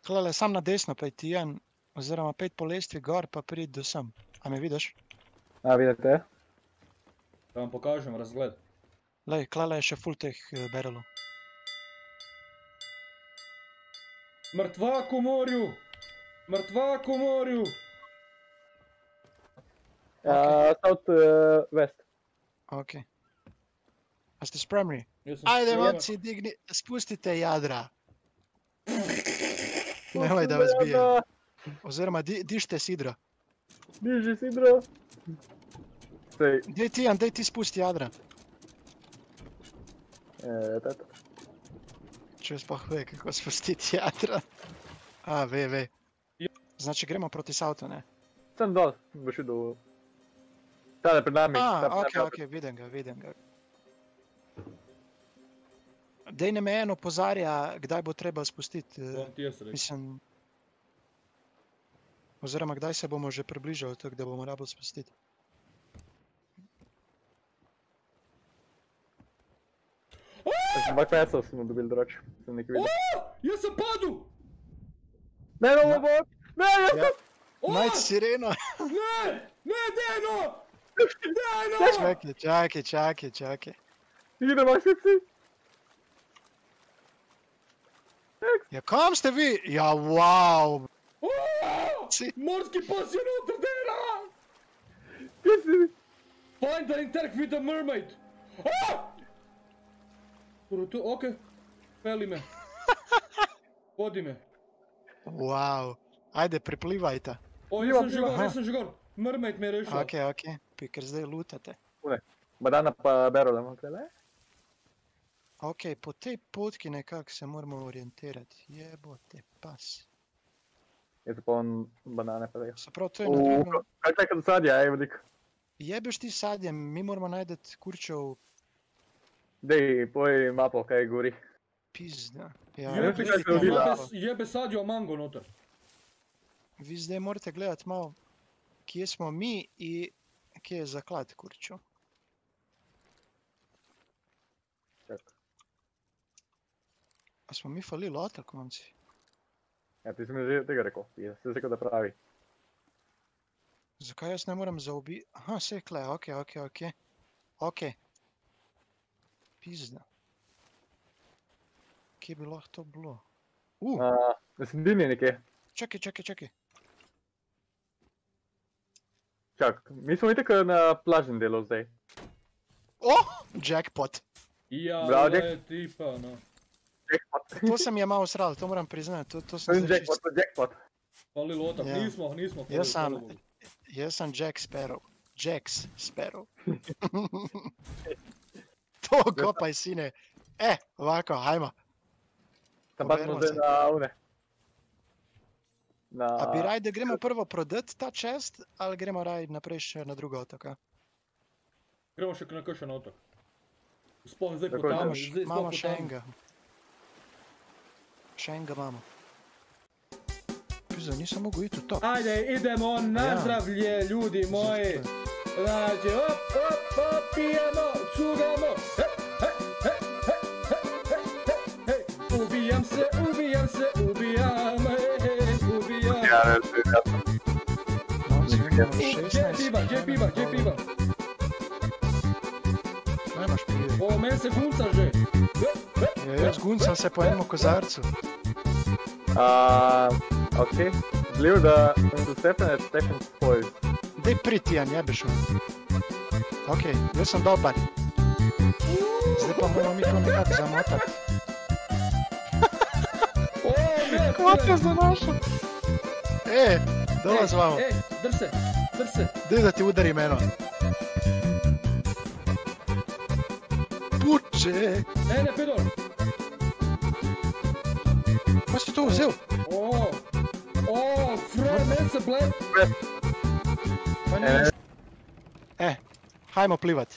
Tlele sam na desno pejti, Ian, oziroma pejt po lestvi gor, pa prid do sem. A me vidiš? A, vidite? Da vam pokažem razgled. Lej, klele je še ful teh barrelov. Mrtvak v morju! Mrtvak v morju! South west. Ok. A ste spremni? Jaz sem Ajde, spremljen. momci, digni, spustite jadra. Nemoj, da vas bije. Oziroma, dište sidro. Diži sidro. Sej, Dej ti, Ian, dej ti spusti jadra. tata. Če sploh ve, kako spustiti jadra. A, ve. Ja. Znači, gremo proti Soutu, ne? Sem dol, boš videl. Tale pred nami. Ok, vidim ga. Dej ne me en opozarja, kdaj bo treba spustiti. Bom ti jaz rekel. Mislim... Oziroma, kdaj se bomo že približali, tako da bomo rabili spustiti. Dva kvesov smo dobili drugače. Sem nekaj videl. Jaz sem padel! Ne, ne, jaz Ja. O! Najd sireno. Ne, Deno! Deno! Čakaj. idemo vsi psi. Ja, kam ste vi? Ja, wow. O! Si. Morski pas je noter, Dena! Kje si? Find the interact with the mermaid! O! Ok, peli me. Vodi me. Wow. Ajde, priplivajte. O, Pliva, jaz sem že gor. Mermaid me je rešila. Ok. Ker zdaj lutate. Badana pa Berola imam tele. Ok, po tej potki nekako se moramo orientirati. Jebote, pas. Je to pa on banane pa vejo. Se pravi, to je na drugem. Kaj čakaj do sadja, veliko. Jebeš ti sadjem, mi moramo najdeti kurčev Dej, poj mapo, kaj gori. pizda. Ja, vem, kaj se gledajte rodila. malo. Jebe sadjo mango noter. Vi zdaj morate gledati malo, kje smo mi in kje je zaklad kurčev. A smo mi falili lota, konci? Ja, ti si mi že tega rekel. Jaz si rekel, da pravi. Zakaj jaz ne morem zaobiti? Aha, sej kle, ok. Pizda. Kje bi lahko to bilo? Na sredini nekje. Čakaj. Čak, mi smo itak na plažnem delu zdaj. Oh, jackpot. Ja, Bravo, le tipa, no. Jackpot. To sem je malo sral, to moram priznati. To To sem je zdaj jackpot, to je jackpot. Fali lotak, Ja. nismo falili, Jaz sem Jack Sparrow. Jacks Sparrow. To kopaj, sine. Ovako, hajmo. Tam pa smo Poberimo zdaj se. na une. A bi raj, da gremo prvo prodati ta čest, ali gremo raj naprej še na drugo otoka? Gremo še na kakšen otok. Sploh zdaj Tako po je. tam, Imamo še enega. Še enega imamo. Pizda, nisem mogel iti v to. Ajde, idemo na Ja. zdravlje, ljudi moji. Znači, op, pijemo, cugamo. Hej, ubijam se, ubijam. Ja, ne, to je jasno. No, zdaj imamo 16. Gdje piva? Kaj imaš pive? O, men se gunca že. Ja, jaz guncam se po enem kozarcu. Ok. Believe da Stefan spoil. Dej priti, Jan, jebeš me. Ok, jaz sem dobar. Zdaj pa moramo mi to nekako zamotati. O, ne, Kvot za našo. Dole z vamo. drž se. Dej da ti udari meno. Puče! Ne, pedor. Ko si to vzel? Fraj, men se bled. Pa ne. Hajmo plivati.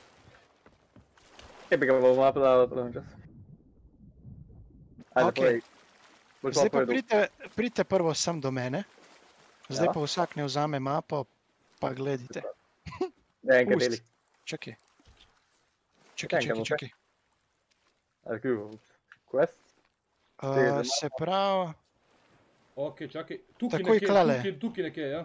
Kaj bi ga bomo napadali v čas? Ajde, Ok. povej. Boš Zdaj pa povedal. pridite prvo sem do mene. Zdaj Ja. pa vsak ne vzame mapo, pa gledajte. Ne, enkrat Pusti. deli. Čakaj. Enkrat bo, Čakaj. Quest? Se pravi, Ok, čakaj. Tukaj Takoj klale. tukaj nekje, ja.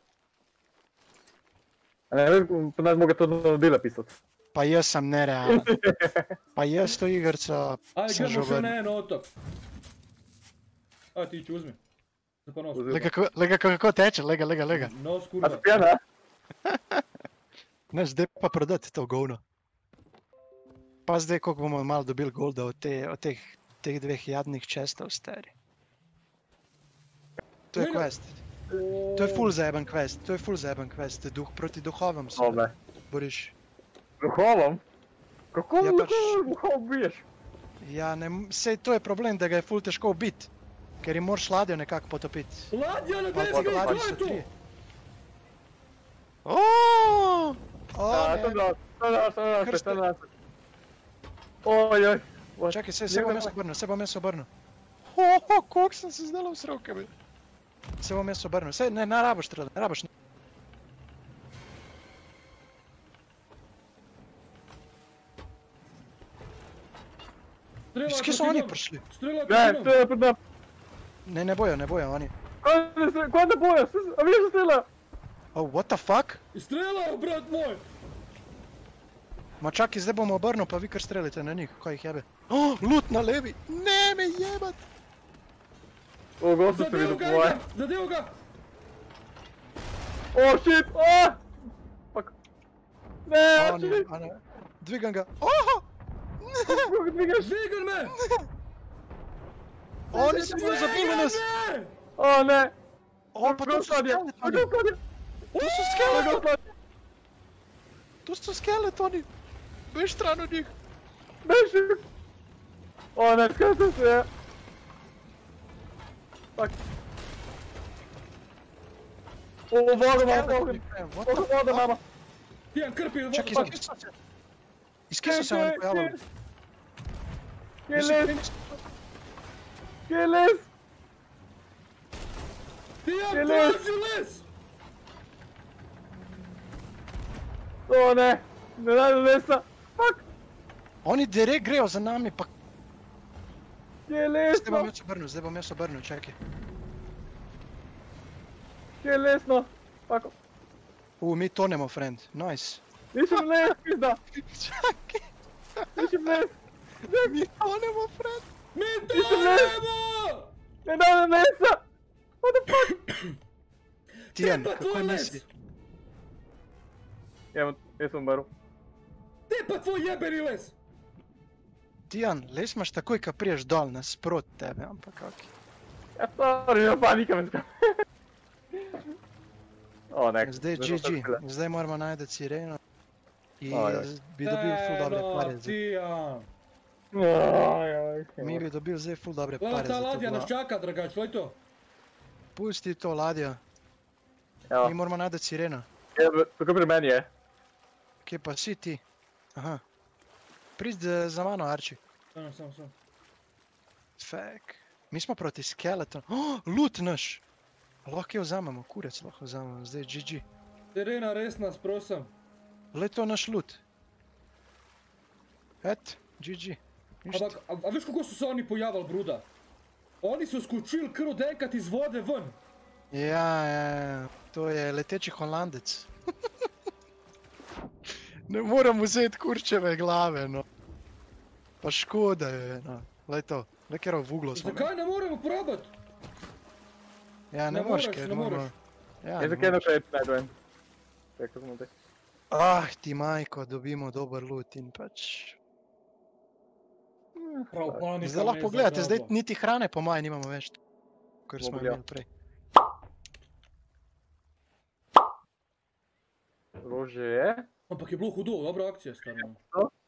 Ne vem, po nas moga to dela pisati. Pa jaz sem nerealen. Pa jaz to igrico Aj, sem že gremo še na vrnil. en otok. Aj, ti uzmi. Za ponos. Lega kako teče, lega. No, A skurva. si pijana? Ne, zdaj pa prodati to govno. Pa zdaj, koliko bomo malo dobili golda od teh dveh jadnih čestov, stari. To je quest. To je full zajeben quest, duh proti duhovom se Ove. boriš. Duhovom? Kako Ja, pač- duhov biješ? Ja, sej to je problem, da ga je full težko ubiti. Ker jim moraš ladjo nekako potopiti. Ladja na Pa desni, ladji kaj so je to? tri. Oooo! A, to da, Krste. to da. Ojoj. Čakaj, se bom jaz obrnil. Hoho, koliko sem se zdaj s rokami. Se bom jaz obrnil, ne rabiš streljati, ne rabiš. Iz kje so oni prišli? Strela Ne, proti to nam. je pred nam. Ne bojo oni. Kaj ne bojo? A vidiš da strela? Oh, what the fuck? Strelajo, brat moj! Ma čakaj, zdaj bom obrnil, pa vi kar streljate na njih, kaj jih jebe. Oh, loot na levi! Ne me jebat! O, gosto se Zadev vidi ga, tvoje. zadev ga! O, shit, o! Fuck. Ne, O, ne, shit, a ne. Dvigam ga. Oho! kako ga dvigaš? Zvigan me! Oni so bili zabili nas! Ne! O, ne. O, pa to so skeletoni! To so skeletoni! To so skeletoni! Bež stran od njih! Beži. O, ne, kaj se je? Fuck. O, vodo imamo, vodo imamo. Pijan krpi, vodo. Čakaj, iz kje so se oni pojavili? Kje je les? Kje je les? Pijan, Je les. traži les! O, ne. Ne najdem lesa. Fuck. Oni direkt grejo za nami, pa Kje je les? zdaj bom jaz obrnil, čakaj. Kje je les, no? Fuck. Mi tonemo, friend, nice. Nisem les, pizda. Čakaj, Nisem les. mi tonemo, friend. Mi Nisem les. tonemo! Ne najdem lesa. What the fuck? Tijan, pa kako tvoj les? misli? Evo, jaz sem umrl. Te pa tvoj jebeni les! Tijan, les imaš takoj, kad priješ dol, nasprot tebe, ampak kak. Ja, sorry, no, panika me skam. O, ne. Zdaj GG, zdaj moramo najti sireno. In bi dobil ful dobre pare. Tijan! Mi bi dobil zdaj ful dobre Gleda, pare ta za to. ladja nas čaka, dragač, loj to. Pusti to ladjo, Evo, mi moramo najti sireno. tako pri meni je. Kje pa si ti? Aha. Pridi za mano, Arči. Sam. Fak. Mi smo proti skeletonu. Oh, loot naš! Lahko jo vzamemo, kurec lahko vzamemo, zdaj GG. Terena, res nas, prosim. Le to naš loot. Et, GG. Ampak, a veš kako so se oni pojavili, Bruda? Oni so skočili kar odenkrat iz vode ven. Ja, to je leteči Holandec. Ne moram vzeti kurčeve glave, no. Pa škoda je, no. Lej to, le kjer v uglo smo. Zakaj ne moremo probati? Ja, ne Ne moreš, moreš, ker ne moramo... moreš. Ja, Jaz ne zakaj moreš. naprej najdem. Čekaj, smo te. Ah, ti majko, dobimo dober loot in pač... Prav panika. Zdaj lahko pogledate, zdaj niti hrane po moje nimamo več. Kar smo Mobilja. imeli prej. Rože je. Ampak je bilo hudo, dobra akcija, stvarno.